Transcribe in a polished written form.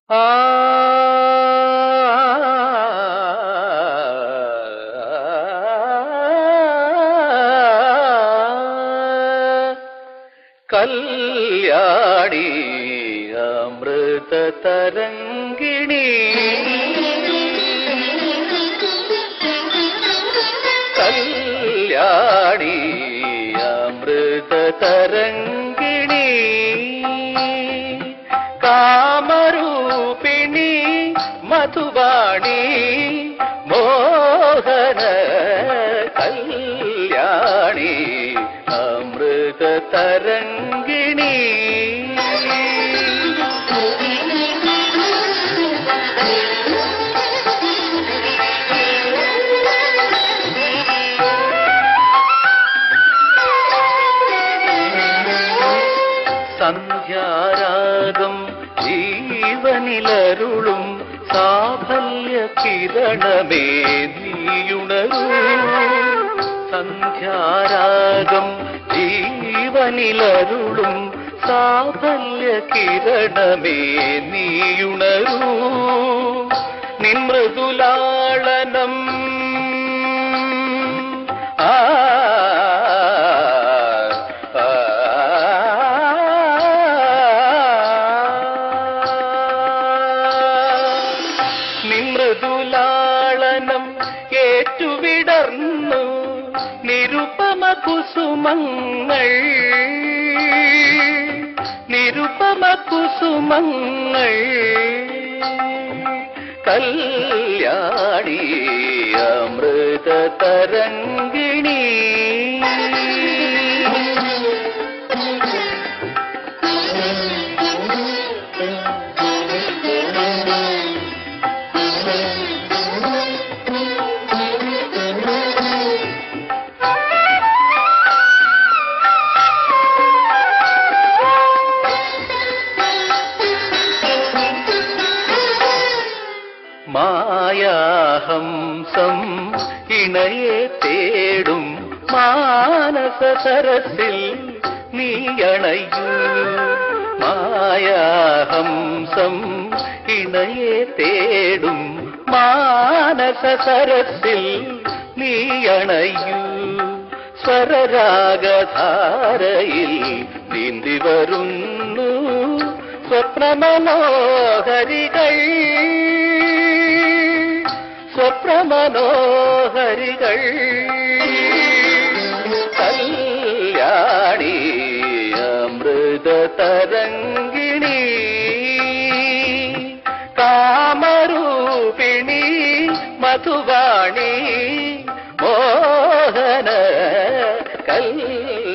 ആ കല്യാണി അമൃത തരംഗിണി കല്യാണി അമൃത തരംഗിണി കാമരൂപിണി മധുവാണി മോഹന കല്യാണി അമൃത തരംഗിണി സന്ധ്യാരാഗം ജീവനിലരുളും സാഫല്യ കിരണമേ നീയുണരൂ സന്ധ്യാരാഗം ജീവനിലരുളും സാഫല്യ കിരണമേ നീയുണരൂ നിൻ മൃദുലാളനം മൃദുലാളനം ഏറ്റുവിടർന്നു നിരുപമ കുസുമങ്ങൾ നിരുപമ കുസുമങ്ങൾ കല്യാണി അമൃത തരംഗിണി മായാഹംസം ഇണയെ തേടും മാനസ സരസിൽ നീയണയൂ മായാഹംസം ഇണയെ തേടും മാനസ സരസിൽ നീയണയൂ സ്വരരാഗധാരയിൽ നീന്തി വരുന്നു സ്വപ്നമനോഹരികൾ സ്വപ്നമനോഹരികൾ കല്യാണി അമൃത തരംഗിണി കാമരൂപിണി മധുവാണി മോഹന കല്യാണി